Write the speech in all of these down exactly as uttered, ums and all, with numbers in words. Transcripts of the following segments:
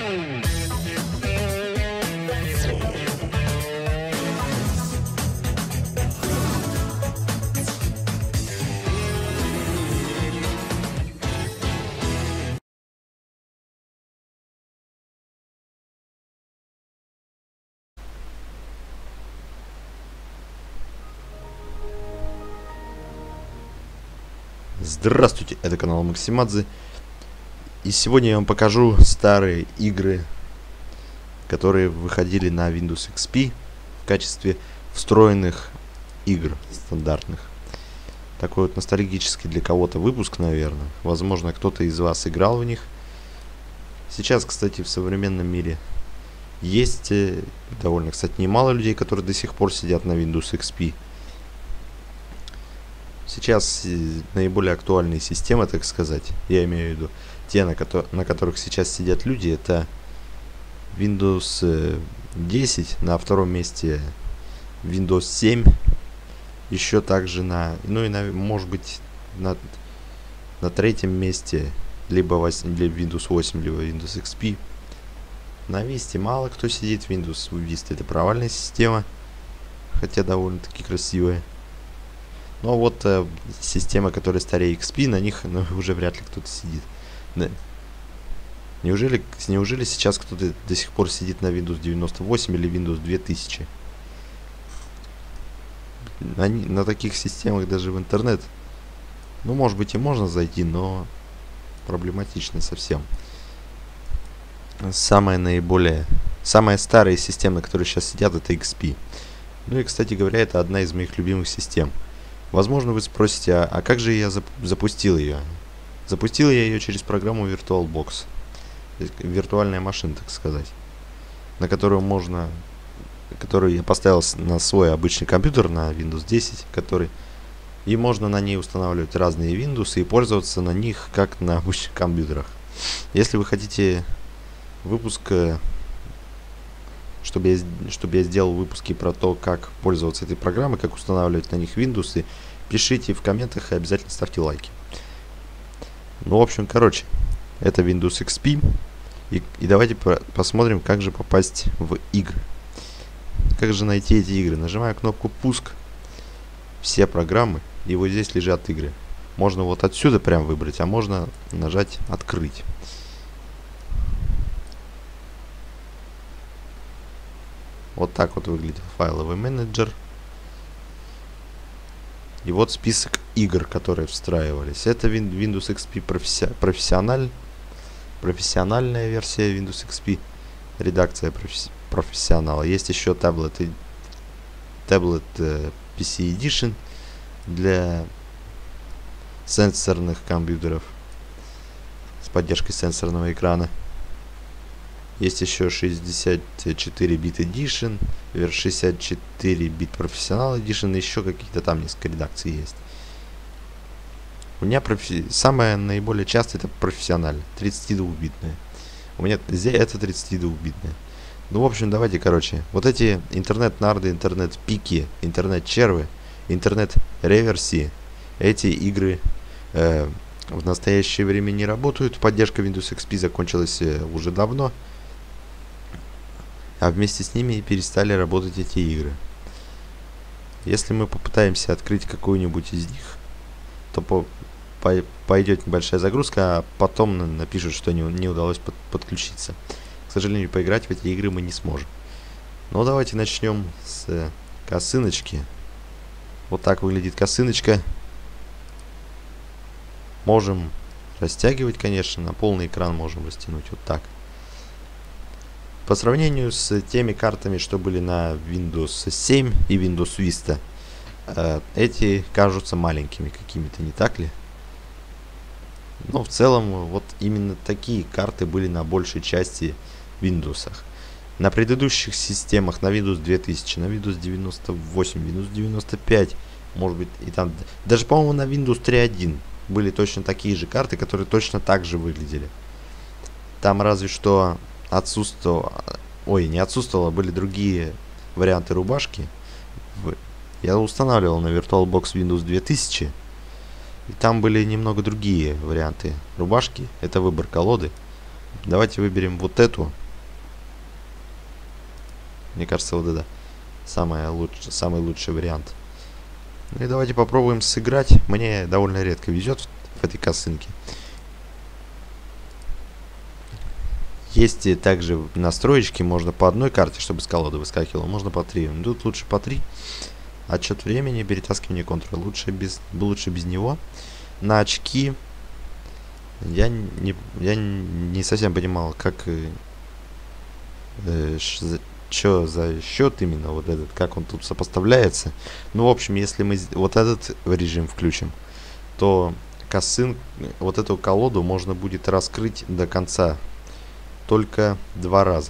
Здравствуйте, это канал Максимадзе. И сегодня я вам покажу старые игры, которые выходили на Windows икс пи в качестве встроенных игр стандартных. Такой вот ностальгический для кого-то выпуск, наверное. Возможно, кто-то из вас играл в них. Сейчас, кстати, в современном мире есть довольно, кстати, немало людей, которые до сих пор сидят на Windows икс пи. Сейчас наиболее актуальные системы, так сказать, я имею в виду те, на, ко на которых сейчас сидят люди, это Windows десять, на втором месте Windows семь, еще также на, ну и на, может быть, на, на третьем месте либо Windows восемь, либо Windows икс пи. На Vista мало кто сидит, Windows Vista это провальная система, хотя довольно-таки красивая. Но вот э, системы, которые старее икс пи, на них ну, уже вряд ли кто-то сидит. Да. Неужели, неужели сейчас кто-то до сих пор сидит на Windows девяносто восемь или Windows две тысячи? На, на таких системах даже в интернет, ну, может быть, и можно зайти, но проблематично совсем. Самая наиболее, самые старые системы, которые сейчас сидят, это икс пи. Ну и, кстати говоря, это одна из моих любимых систем. Возможно, вы спросите, а, а как же я зап запустил ее? Запустил я ее через программу VirtualBox. Виртуальная машина, так сказать. На которую можно... Которую я поставил на свой обычный компьютер, на Windows десять, который... И можно на ней устанавливать разные Windows и пользоваться на них, как на обычных компьютерах. Если вы хотите выпуск... Чтобы я, чтобы я сделал выпуски про то, как пользоваться этой программой, как устанавливать на них Windows, и пишите в комментах и обязательно ставьте лайки. Ну, в общем, короче, это Windows икс пи. И, и давайте посмотрим, как же попасть в игры. Как же найти эти игры? Нажимаю кнопку «Пуск», все программы, и вот здесь лежат игры. Можно вот отсюда прям выбрать, а можно нажать «Открыть». Вот так вот выглядит файловый менеджер. И вот список игр, которые встраивались. Это Windows икс пи профессиональ, профессиональная версия Windows икс пи, редакция професс профессионала. Есть еще таблет, таблет пи си Edition для сенсорных компьютеров с поддержкой сенсорного экрана. Есть еще шестьдесят четыре бит Edition, шестьдесят четыре бит Professional Edition, еще какие-то там несколько редакций есть. У меня профи... самая наиболее частая это профессиональная, тридцатидвухбитная. У меня здесь это тридцатидвухбитная. Ну, в общем, давайте, короче, вот эти интернет-нарды, интернет-пики, интернет-червы, интернет-реверсии, эти игры э, в настоящее время не работают. Поддержка Windows икс пи закончилась э, уже давно. А вместе с ними и перестали работать эти игры. Если мы попытаемся открыть какую-нибудь из них, то по, по, пойдет небольшая загрузка, а потом напишут, что не, не удалось под, подключиться. К сожалению, поиграть в эти игры мы не сможем. Но давайте начнем с э, косыночки. Вот так выглядит косыночка. Можем растягивать, конечно, на полный экран можем растянуть вот так. По сравнению с теми картами, что были на Windows семь и Windows Vista, э, эти кажутся маленькими какими-то, не так ли? Но в целом, вот именно такие карты были на большей части Windows. На предыдущих системах, на Windows две тысячи, на Windows девяносто восемь, Windows девяносто пять, может быть, и там... Даже, по-моему, на Windows три точка один были точно такие же карты, которые точно так же выглядели. Там разве что... отсутствовало, ой, не отсутствовало, были другие варианты рубашки. Я устанавливал на VirtualBox Windows две тысячи, и там были немного другие варианты рубашки. Это выбор колоды. Давайте выберем вот эту. Мне кажется, вот это самый лучший, самый лучший вариант. Ну и давайте попробуем сыграть. Мне довольно редко везет в, в этой косынке. Есть и также настроечки, можно по одной карте, чтобы с колоды выскакивало, можно по три. Но тут лучше по три. Отчет времени, перетаскивание контура. Лучше без, лучше без него. На очки я не, я не совсем понимал, как э, что за счет именно вот этот, как он тут сопоставляется. Ну, в общем, если мы вот этот режим включим, то косын, вот эту колоду можно будет раскрыть до конца только два раза.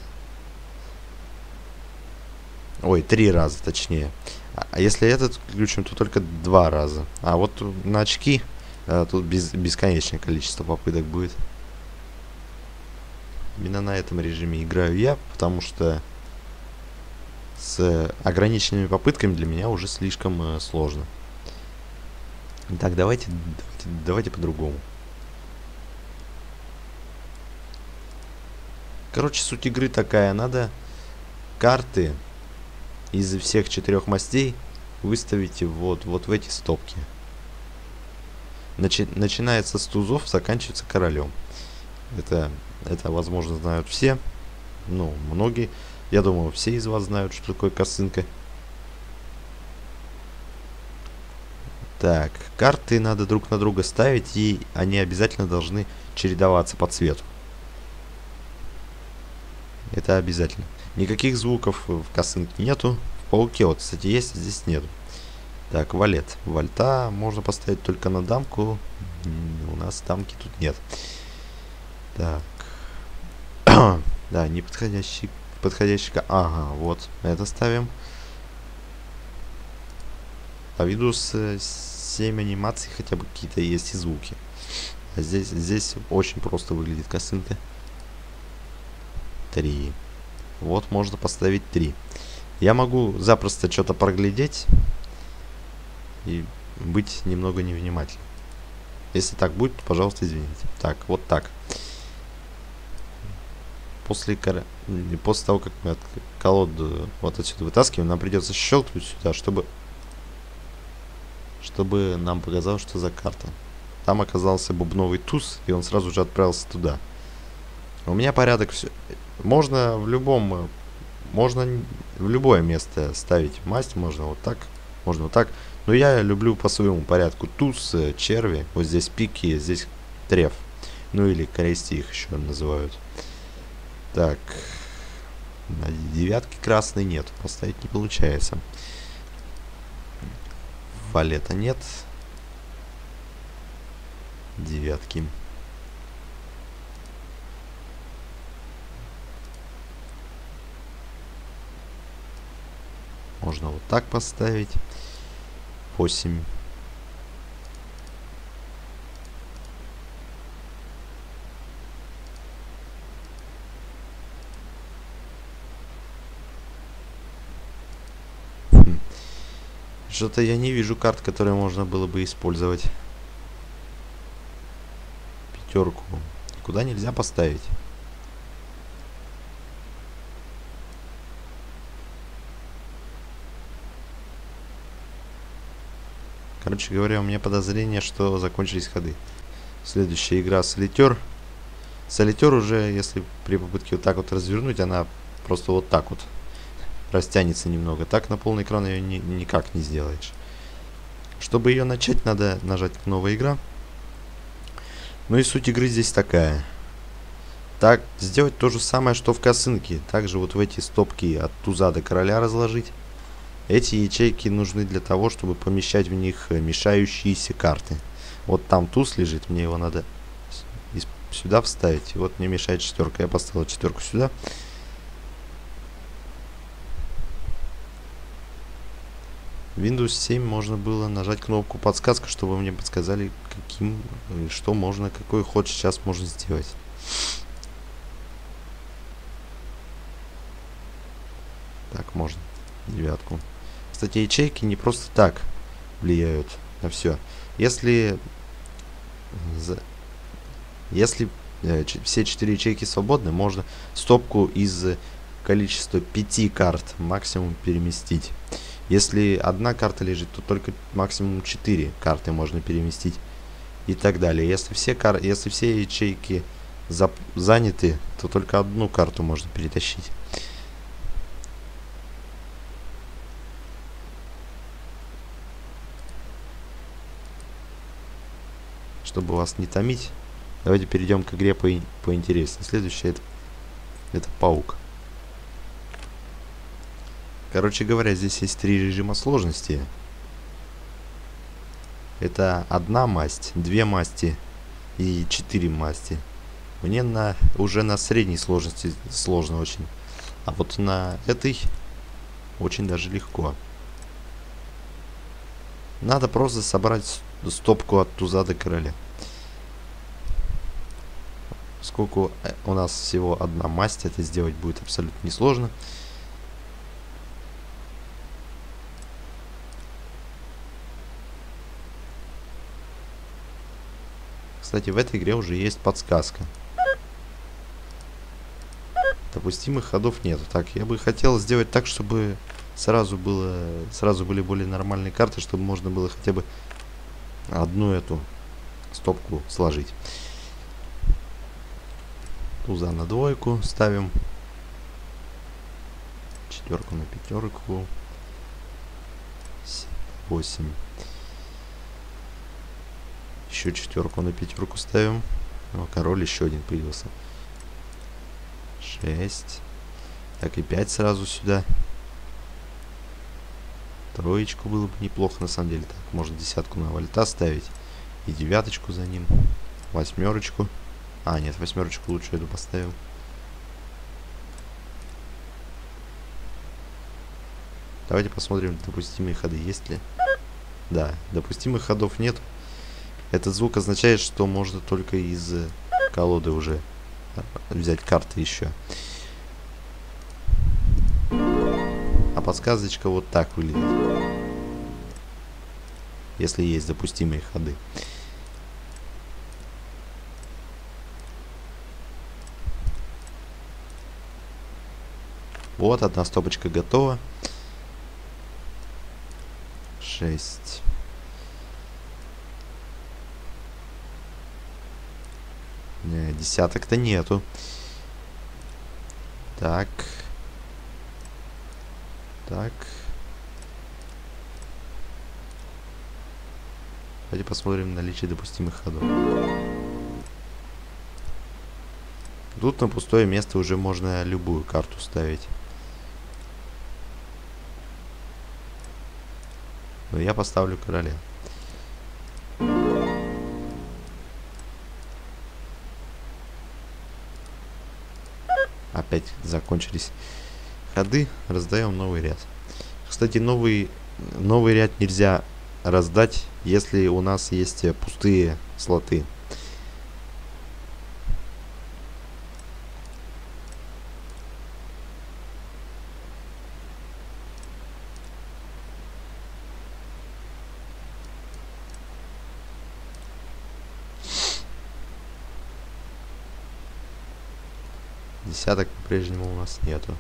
Ой, три раза точнее. А если этот включим, то только два раза. А вот на очки а, тут без, бесконечное количество попыток будет. Именно на этом режиме играю я, потому что с ограниченными попытками для меня уже слишком э, сложно. Так, давайте, давайте, давайте по-другому. Короче, суть игры такая. Надо карты из всех четырех мастей выставить вот, вот в эти стопки. Начи начинается с тузов, заканчивается королем. Это, это, возможно, знают все. Ну, многие. Я думаю, все из вас знают, что такое косынка. Так, карты надо друг на друга ставить, и они обязательно должны чередоваться по цвету. Это обязательно. Никаких звуков в косынке нету. В пауке вот, кстати, есть, а здесь нету. Так, валет. Вальта можно поставить только на дамку. У нас дамки тут нет. Так. Да, неподходящий. Подходящий. Ага, вот. Это ставим. По виду с семь анимаций хотя бы какие-то есть и звуки. А здесь, здесь очень просто выглядит косынка. три. Вот можно поставить три. Я могу запросто что-то проглядеть и быть немного невнимательным. Если так будет, то, пожалуйста, извините. Так, вот так. После, кор... После того, как мы от колоду вот отсюда вытаскиваем, нам придется щелкнуть сюда, чтобы чтобы нам показалось, что за карта. Там оказался бубновый туз, и он сразу же отправился туда. У меня порядок все. Можно в любом, можно в любое место ставить масть, можно вот так, можно вот так. Но я люблю по своему порядку. Туз, черви, вот здесь пики, здесь треф. Ну или крести их еще называют. Так, на девятке красной нет, поставить не получается. Валета нет. Девятки. Можно вот так поставить. восемь. Хм. Что-то я не вижу карт, которые можно было бы использовать. Пятерку. Куда нельзя поставить? Короче говоря, у меня подозрение, что закончились ходы. Следующая игра солитер. Солитер уже, если при попытке вот так вот развернуть, она просто вот так вот растянется немного. Так на полный экран ее ни, никак не сделаешь. Чтобы ее начать, надо нажать «Новая игра». Ну и суть игры здесь такая. Так, сделать то же самое, что в косынке. Также вот в эти стопки от туза до короля разложить. Эти ячейки нужны для того, чтобы помещать в них мешающиеся карты. Вот там туз лежит, мне его надо сюда вставить. И вот мне мешает четверка. Я поставил четверку сюда. В Windows семь можно было нажать кнопку подсказка, чтобы мне подсказали, каким, что можно, какой ход сейчас можно сделать. Так, можно. Девятку. Кстати, ячейки не просто так влияют на все. Если, если э, все четыре ячейки свободны, можно стопку из количества пяти карт максимум переместить. Если одна карта лежит, то только максимум четыре карты можно переместить. И так далее. Если все, кар... Если все ячейки за... заняты, то только одну карту можно перетащить. Чтобы вас не томить, давайте перейдем к игре по... поинтереснее. Следующее это... это паук. Короче говоря, здесь есть три режима сложности. Это одна масть, две масти и четыре масти. Мне на уже на средней сложности сложно очень. А вот на этой очень даже легко. Надо просто собрать стопку от туза до короля. Сколько у нас всего одна масть, это сделать будет абсолютно несложно. Кстати, в этой игре уже есть подсказка. Допустимых ходов нету. Так, я бы хотел сделать так, чтобы сразу было, сразу были более нормальные карты, чтобы можно было хотя бы одну эту стопку сложить. Туза на двойку ставим. Четверку на пятерку. восемь. Еще четверку на пятерку ставим. О, король еще один появился. шесть. Так, и пять сразу сюда. Троечку было бы неплохо, на самом деле. Так, можно десятку на вольта ставить. И девяточку за ним. Восьмерочку. А, нет, восьмерочку лучше эту поставим. Давайте посмотрим, допустимые ходы есть ли. Да, допустимых ходов нет. Этот звук означает, что можно только из колоды уже взять карты еще. А подсказочка вот так выглядит. Если есть допустимые ходы. Вот, одна стопочка готова. шесть. Не, десяток-то нету. Так. Так. Давайте посмотрим наличие допустимых ходов. Тут на пустое место уже можно любую карту ставить. Но я поставлю короля. Опять закончились ходы. Раздаем новый ряд. Кстати, новый, новый ряд нельзя раздать, если у нас есть пустые слоты. Десяток по-прежнему у нас нету.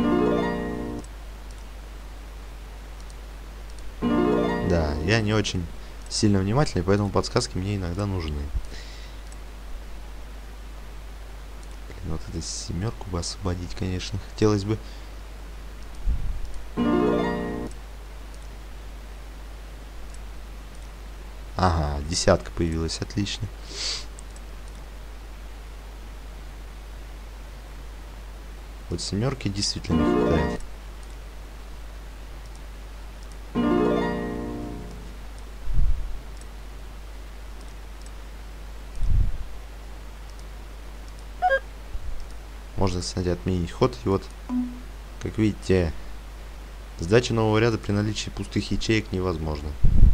Да, я не очень сильно внимательный, поэтому подсказки мне иногда нужны. Блин, вот эту семерку бы освободить, конечно, хотелось бы. Ага, десятка появилась, отлично. Вот семерки действительно не хватает. Можно, кстати, отменить ход. И вот, как видите, сдача нового ряда при наличии пустых ячеек невозможна.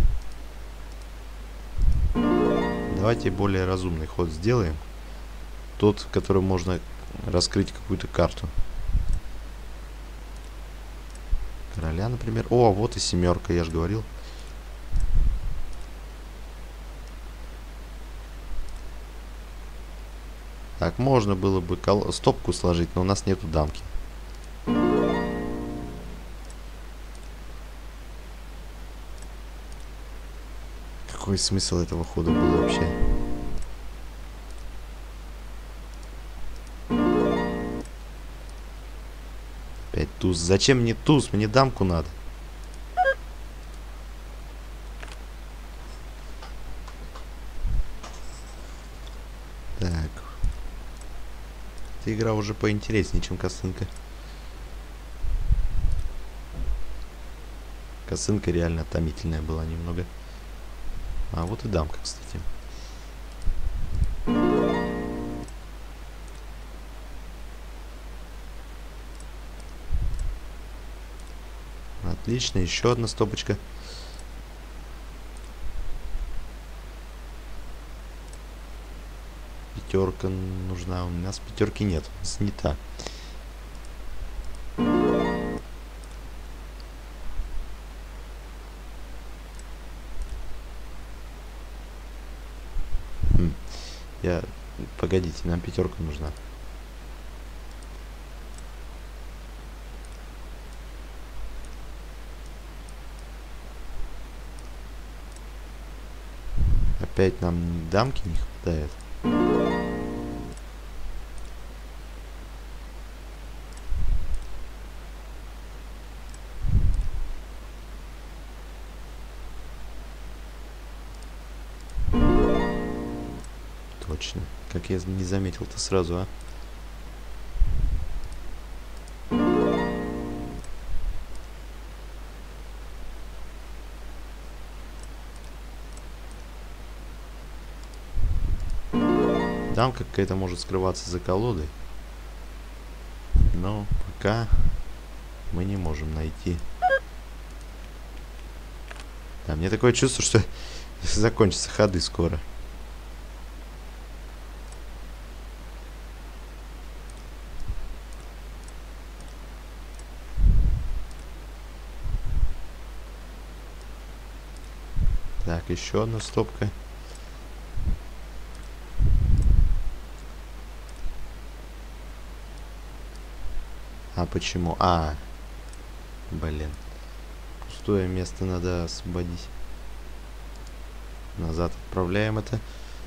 Давайте более разумный ход сделаем. Тот, в котором можно раскрыть какую-то карту. Короля, например. О, вот и семерка, я же говорил. Так, можно было бы кол стопку сложить, но у нас нету дамки. Какой смысл этого хода был вообще? Опять туз. Зачем мне туз? Мне дамку надо. Так. Эта игра уже поинтереснее, чем косынка. Косынка реально томительная была немного. А вот и дамка, кстати. Отлично, еще одна стопочка. Пятерка нужна. У нас пятерки нет, снята. Хм. Я... Погодите, нам пятерка нужна. Опять нам дамки не хватает. Точно. Как я не заметил-то сразу, а? Дамка какая-то может скрываться за колодой. Но пока мы не можем найти. Да, мне такое чувство, что закончатся ходы скоро. Так, еще одна стопка. А почему? А, блин. Пустое место надо освободить. Назад отправляем это.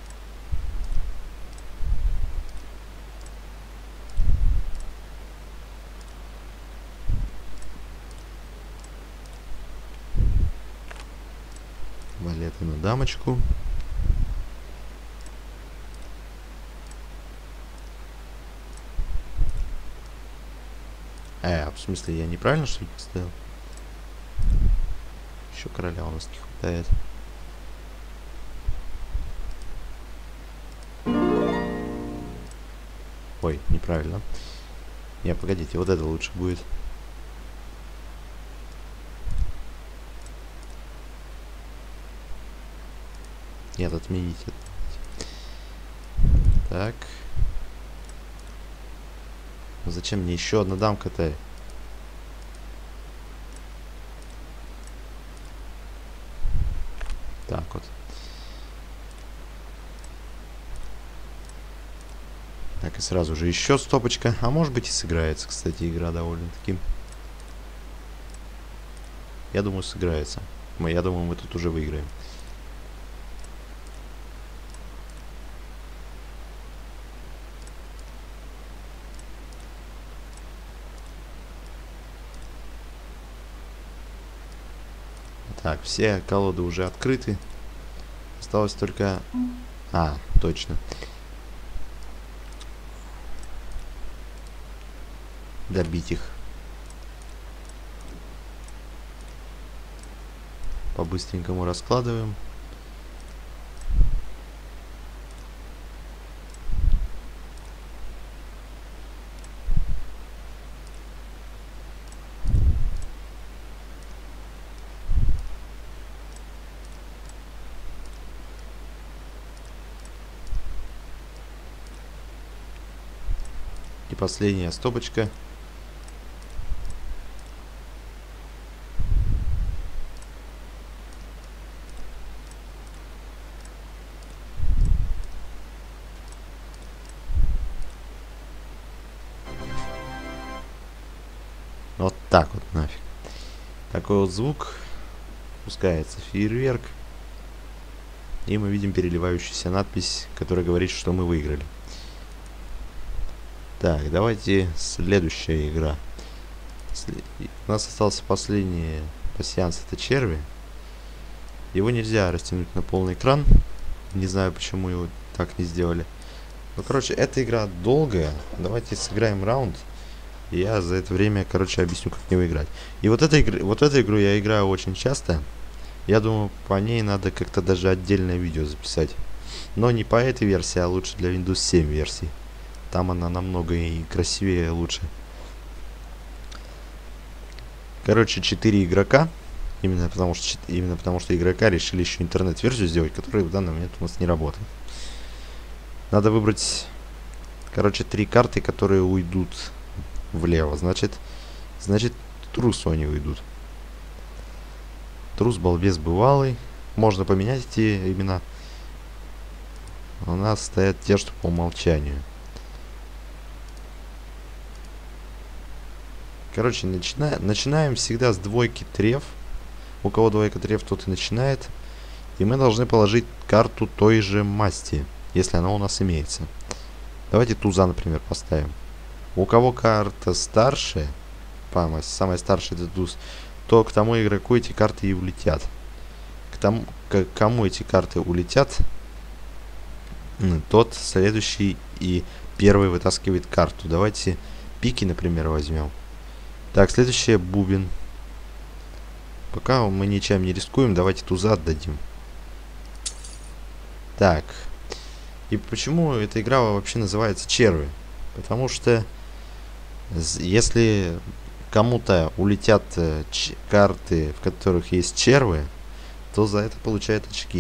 Валеты на дамочку. Э, в смысле, я неправильно что ли поставил? Еще короля у нас не хватает. Ой, неправильно. Не, погодите, вот это лучше будет. Нет, отменить это. Так. Зачем мне еще одна дамка-то? Так вот. Так, и сразу же еще стопочка. А может быть и сыграется, кстати, игра довольно-таки. Я думаю, сыграется. Мы, я думаю, мы тут уже выиграем. Так, все колоды уже открыты. Осталось только... А, точно. Добить их. По-быстренькому раскладываем. И последняя стопочка. Вот так вот нафиг. Такой вот звук. Пускается фейерверк. И мы видим переливающуюся надпись, которая говорит, что мы выиграли. Так, давайте следующая игра. У нас остался последний пассианс, это черви. Его нельзя растянуть на полный экран. Не знаю, почему его так не сделали. Ну, короче, эта игра долгая. Давайте сыграем раунд. И я за это время, короче, объясню, как в него играть. И вот, эта игра, вот эту игру я играю очень часто. Я думаю, по ней надо как-то даже отдельное видео записать. Но не по этой версии, а лучше для Windows семь версии. Там она намного и красивее, и лучше. Короче, четыре игрока. Именно потому, что, именно потому что игрока решили еще интернет-версию сделать, которая в данный момент у нас не работает. Надо выбрать, короче, три карты, которые уйдут влево. Значит, значит, трусу они уйдут. Трус, балбес, бывалый. Можно поменять эти имена. У нас стоят те, что по умолчанию. Короче, начина... начинаем всегда с двойки треф. У кого двойка треф, тот и начинает. И мы должны положить карту той же масти, если она у нас имеется. Давайте туза, например, поставим. У кого карта старше, по масти, самая старшая это туз, то к тому игроку эти карты и улетят. К тому, к кому эти карты улетят, тот следующий и первый вытаскивает карту. Давайте пики, например, возьмем. Так, следующее бубен. Пока мы ничем не рискуем, давайте туза отдадим. Так. И почему эта игра вообще называется черви? Потому что если кому-то улетят карты, в которых есть червы, то за это получает очки.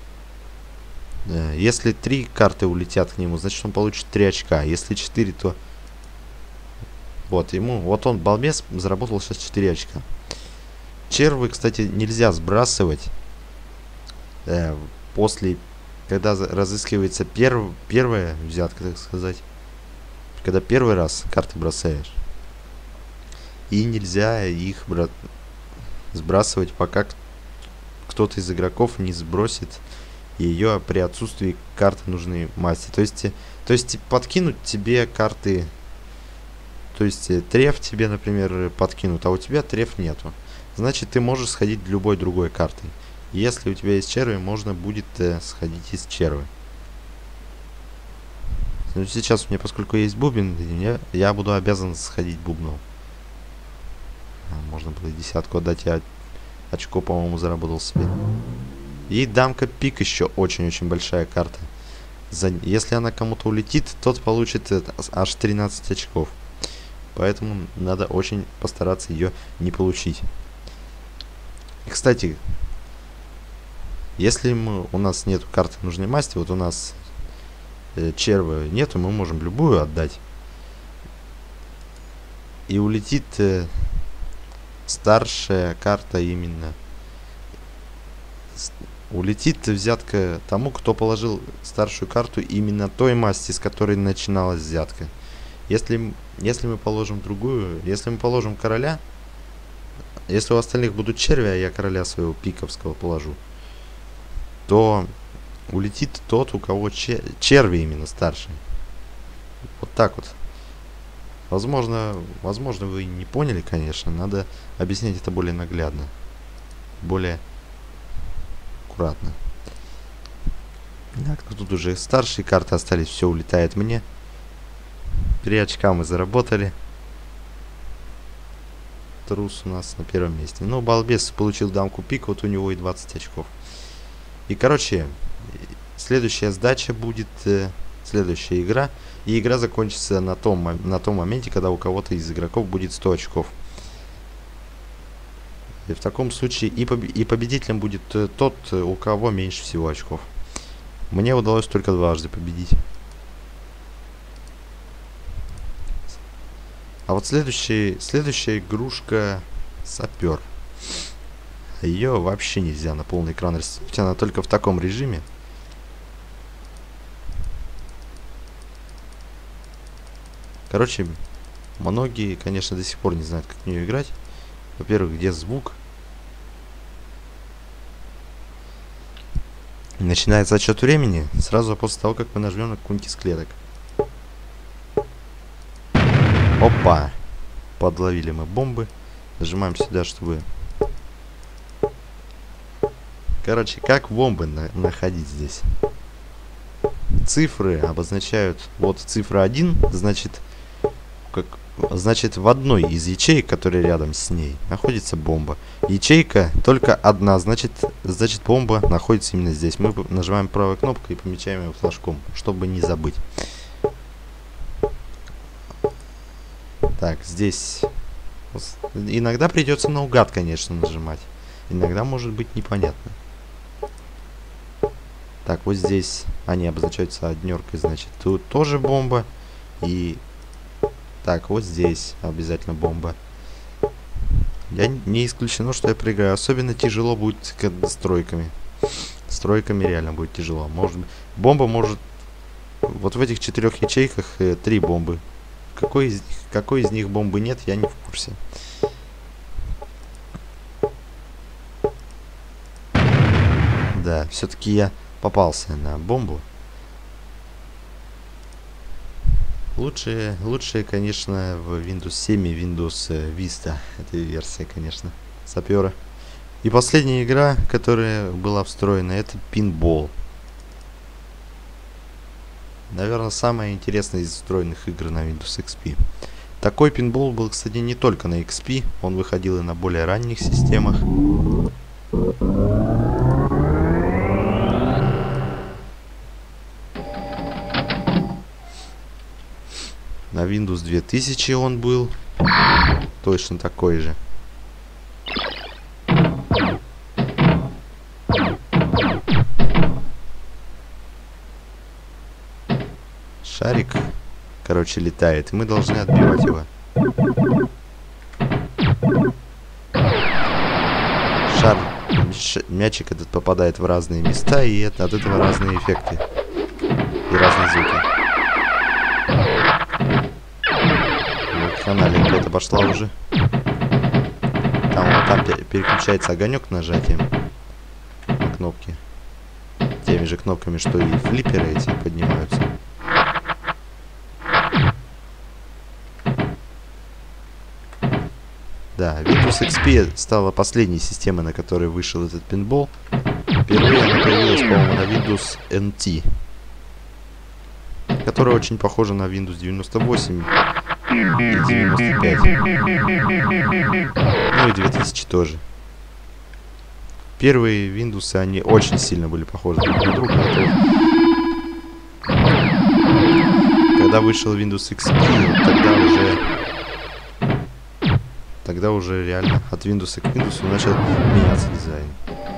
Если три карты улетят к нему, значит он получит три очка. Если четыре, то... Вот, ему... Вот он, балбес, заработал сейчас четыре очка. Червы, кстати, нельзя сбрасывать э, после... Когда разыскивается перв, первая взятка, так сказать. Когда первый раз карты бросаешь. И нельзя их бра... сбрасывать, пока кто-то из игроков не сбросит ее при отсутствии карты нужной масти. То есть, то есть подкинуть тебе карты... То есть треф тебе, например, подкинут, а у тебя треф нету. Значит, ты можешь сходить любой другой картой. Если у тебя есть черви, можно будет э, сходить из червы. Но сейчас у меня, поскольку есть бубен, я, я буду обязан сходить бубном. А, можно было десятку отдать, я очко, по-моему, заработал себе. И дамка пик еще очень-очень большая карта. За, если она кому-то улетит, тот получит э, аж тринадцать очков. Поэтому надо очень постараться ее не получить. И, кстати, если мы, у нас нет карты нужной масти, вот у нас э, червы нету, мы можем любую отдать. И улетит э, старшая карта именно. С, улетит взятка тому, кто положил старшую карту именно той масти, с которой начиналась взятка. Если, если мы положим другую, если мы положим короля, если у остальных будут черви, а я короля своего пиковского положу, то улетит тот, у кого чер черви именно старший. Вот так вот. Возможно, возможно, вы не поняли, конечно. Надо объяснять это более наглядно. Более аккуратно. Так, ну тут уже старшие карты остались. Все улетает мне. Три очка мы заработали. Трус у нас на первом месте. Ну, балбес получил дамку пик, вот у него и двадцать очков. И, короче, следующая сдача будет, э, следующая игра. И игра закончится на том, на том моменте, когда у кого-то из игроков будет сто очков. И в таком случае и, поб и победителем будет э, тот, у кого меньше всего очков. Мне удалось только дважды победить. А вот следующий, следующая игрушка сапер. Ее вообще нельзя на полный экран рисовать, она только в таком режиме. Короче, Многие, конечно, до сих пор не знают, как в нее играть. Во-первых, где звук. Начинается отсчет времени сразу после того, как мы нажмем на какую-нибудь из клеток. Опа! Подловили мы бомбы. Нажимаем сюда, чтобы... Короче, как бомбы на находить здесь? Цифры обозначают... Вот цифра один, значит... Как... Значит, в одной из ячеек, которая рядом с ней, находится бомба. Ячейка только одна, значит, значит бомба находится именно здесь. Мы нажимаем правой кнопкой и помечаем ее флажком, чтобы не забыть. Так, здесь... Иногда придется наугад, конечно, нажимать. Иногда может быть непонятно. Так, вот здесь они обозначаются однеркой, значит, тут тоже бомба. И... Так, вот здесь обязательно бомба. Я не исключено, что я проиграю. Особенно тяжело будет с тройками. С тройками реально будет тяжело. Может, бомба может... Вот в этих четырех ячейках э, три бомбы. Какой из, какой из них бомбы нет, я не в курсе. Да, все-таки я попался на бомбу. Лучшие, лучшие, конечно, в Windows семь и Windows Vista. Это версия, конечно, сапера. И последняя игра, которая была встроена, это Pinball. Наверное, самая интересная из встроенных игр на Windows икс пи. Такой Pinball был, кстати, не только на икс пи. Он выходил и на более ранних системах. На Windows две тысячи он был точно такой же. Шарик, короче, летает, и мы должны отбивать его. Шар, мячик этот попадает в разные места, и от этого разные эффекты и разные звуки. Канале какая-то пошла уже. Там, вот, там переключается огонек нажатием на кнопки. Теми же кнопками, что и флипперы эти поднимаются. Да, Windows икс пи стала последней системой, на которой вышел этот пинбол. Впервые она появилась, по-моему, на Windows эн ти, которая очень похожа на Windows девяносто восемь. И девяносто пять. Ну и две тысячи тоже. Первые Windows, они очень сильно были похожи друг на друга. Когда вышел Windows икс пи, тогда уже... Тогда уже реально от Windows к Windows начал меняться дизайн.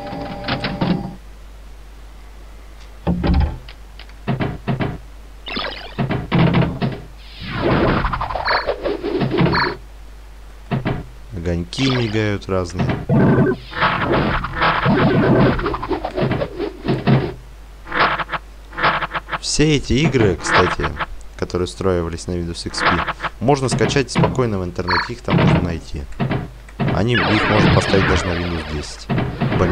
Огоньки мигают разные. Все эти игры, кстати, которые встраивались на Windows икс пи, можно скачать спокойно в интернете, их там можно найти. Они, их можно поставить даже на Windows десять. Блин.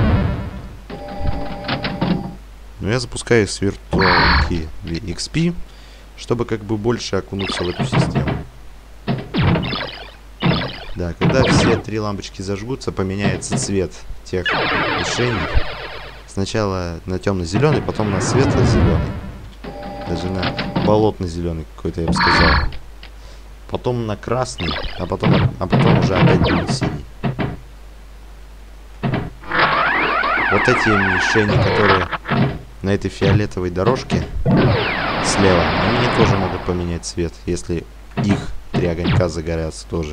Но я запускаю их с виртуалки икс пи, чтобы как бы больше окунуться в эту систему. Да, когда все три лампочки зажгутся, поменяется цвет тех решений. Сначала на темно-зеленый, потом на светло-зеленый. Даже на болотно-зеленый какой-то, я бы сказал. Потом на красный, а потом, а потом уже опять будет синий. Вот эти мишени, которые на этой фиолетовой дорожке слева, они тоже могут поменять цвет, если их три огонька загорятся тоже.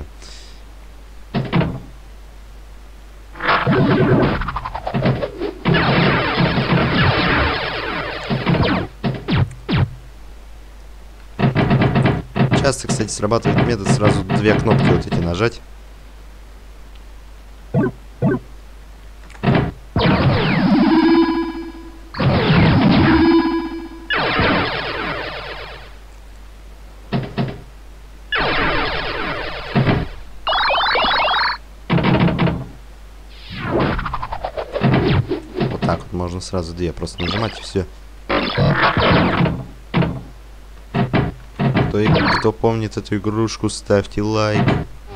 Часто, кстати, срабатывает метод сразу две кнопки вот эти нажать. можно сразу две просто нажимать и все. Кто, кто помнит эту игрушку, ставьте лайк.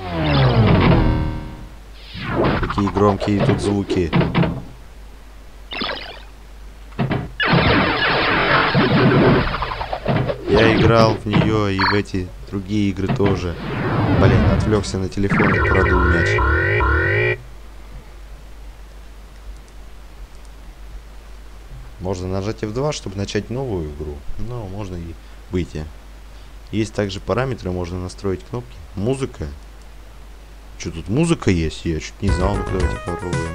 Какие громкие тут звуки. Я играл в нее и в эти другие игры тоже. Блин, отвлекся на телефон и продул мяч. Можно нажать эф два, чтобы начать новую игру. Но можно и выйти. Есть также параметры, можно настроить кнопки. Музыка. Что тут музыка есть? Я чуть не знал, ну давайте попробуем.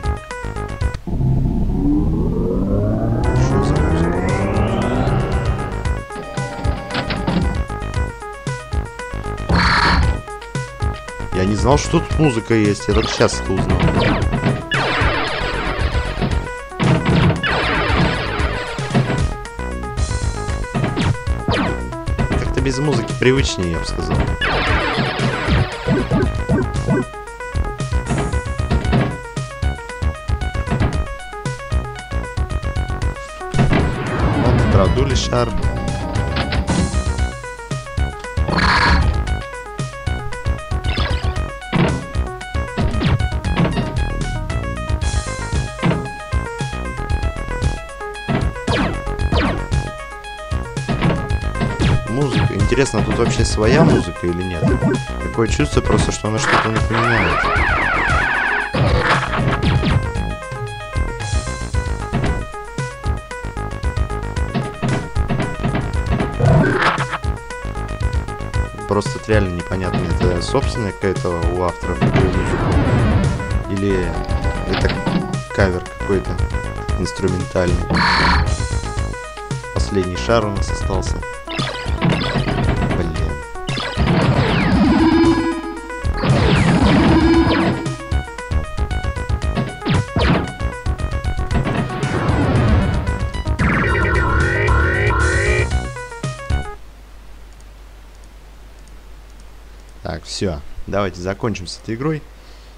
Что за музыка? Я не знал, что тут музыка есть. Я только сейчас это узнал. Как-то без музыки привычнее, я бы сказал. Вот продули шар. Музыка. Интересно, тут вообще своя музыка или нет? Такое чувство просто, что она что-то напоминает. Просто это реально непонятно. Это собственная какая-то у авторов музыка? Или это кавер какой-то инструментальный? Последний шар у нас остался. Блин. Так, все. Давайте закончим с этой игрой.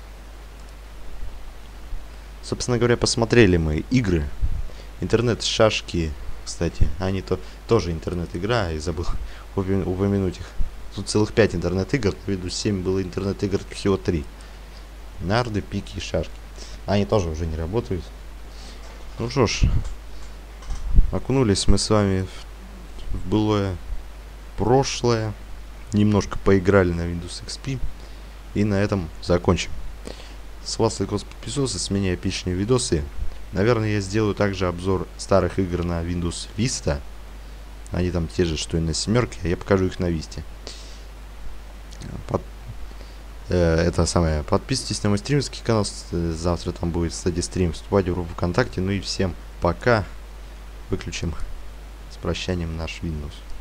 Собственно говоря, посмотрели мы игры. Интернет-шашки, кстати, они то тоже интернет-игра, и забыл упомянуть их. Тут целых пять интернет-игр, на виду семь было интернет-игр, всего три. Нарды, пики и шашки. Они тоже уже не работают. Ну что ж, окунулись мы с вами в, в былое прошлое. Немножко поиграли на Windows икс пи. И на этом закончим. С вас лайкос, подписывался, с меня эпичные видосы. Наверное, я сделаю также обзор старых игр на Windows Vista. Они там те же, что и на семерке, а я покажу их на Висте. Под... Э, это самое. Подписывайтесь на мой стримский канал. Завтра там будет, кстати, стрим. Вступайте в группу ВКонтакте. Ну и всем пока. Выключим с прощанием наш Windows.